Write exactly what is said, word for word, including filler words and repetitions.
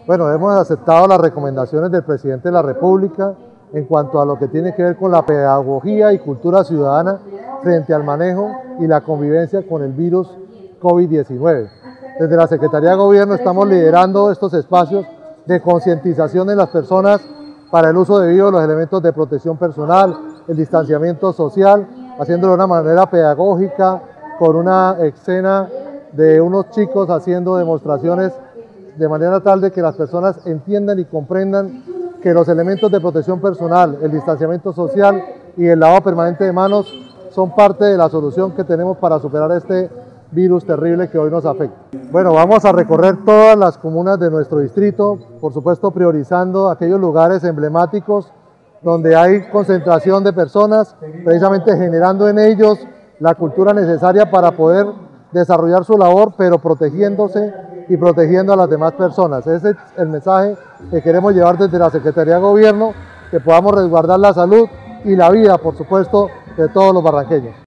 Bueno, hemos aceptado las recomendaciones del presidente de la República en cuanto a lo que tiene que ver con la pedagogía y cultura ciudadana frente al manejo y la convivencia con el virus COVID diecinueve. Desde la Secretaría de Gobierno estamos liderando estos espacios de concientización en las personas para el uso debido de los elementos de protección personal, el distanciamiento social, haciéndolo de una manera pedagógica, con una escena de unos chicos haciendo demostraciones de manera tal de que las personas entiendan y comprendan que los elementos de protección personal, el distanciamiento social y el lavado permanente de manos son parte de la solución que tenemos para superar este virus terrible que hoy nos afecta. Bueno, vamos a recorrer todas las comunas de nuestro distrito, por supuesto priorizando aquellos lugares emblemáticos donde hay concentración de personas, precisamente generando en ellos la cultura necesaria para poder desarrollar su labor, pero protegiéndose y protegiendo a las demás personas. Ese es el mensaje que queremos llevar desde la Secretaría de Gobierno, que podamos resguardar la salud y la vida, por supuesto, de todos los barranqueños.